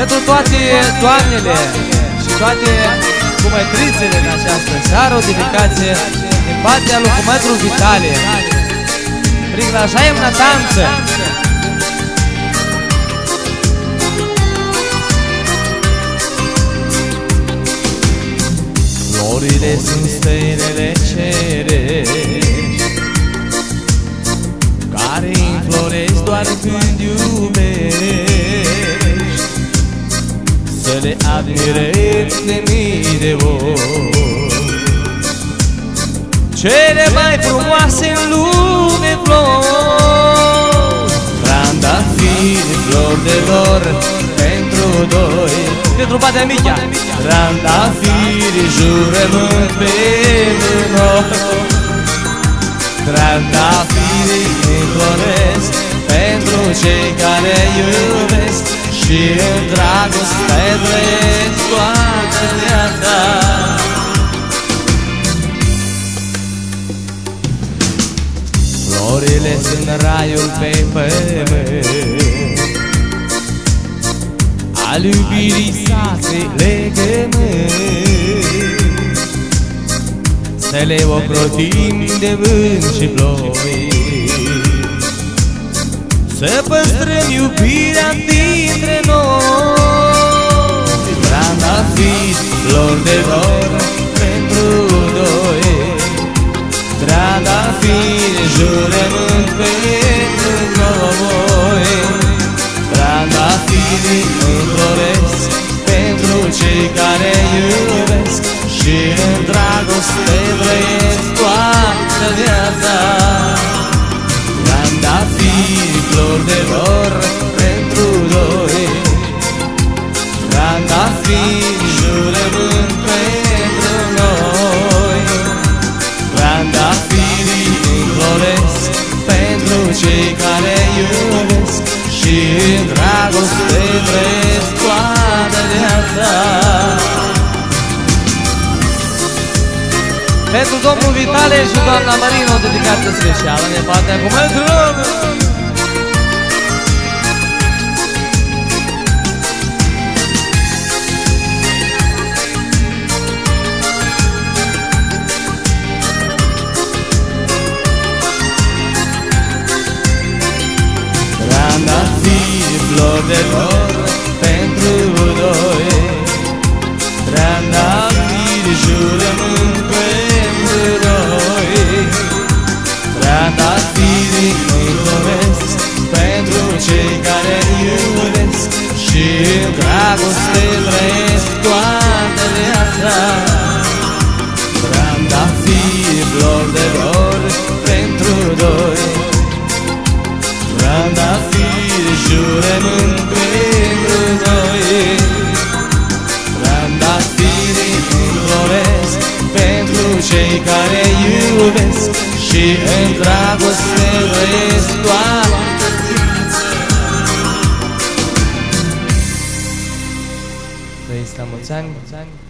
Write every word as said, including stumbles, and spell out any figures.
Pentru toate doamnele și toate cumătrițele în această seară, o dedicație din partea lui Cumătru Vitale. Приглашаем на танцы. Florile sunt stelele cerești care înfloresc doar când iubești. Să le admirăm de mii de ori, cele mai frumoase în lume flori. Trandafiri, flori de dor pentru doi, pentru partea mică. Trandafiri, jurământ pentru noi. Trandafiri înfloresc pentru cei care iubesc și în dragoste trăiesc toată viața. Florile sunt raiul pe pământ, al iubirii sacre legământ. Să le ocrotim de vânt și ploi, să păstrăm iubirea dintre noi. Trandafiri, flori de dor pentru doi. Trandafiri, jurământ pentru noi. Trandafiri înfloresc pentru cei care iubesc și în dragoste trăiesc toată viața. Trandafiri, flori de dor pentru doi. Trandafiri, jurământ pentru noi. Trandafiri înfloresc pentru cei care iubesc și în dragoste trăiesc toată viața. Pentru domnul Vitale și doamna Marina o dedicație specială de partea Cumătru. Trandafiri, flori de dor pentru doi. Trandafiri, jurământ pentru noi. Trandafiri înfloresc pentru cei care iubesc și în dragoste trăiesc toată viața. Trandafiri, flori de dor pentru doi. Trandafiri, jurământ pentru noi. Trandafiri înfloresc pentru cei care iubesc și în dragoste trăiesc toată viața. Trăiți la mulți ani.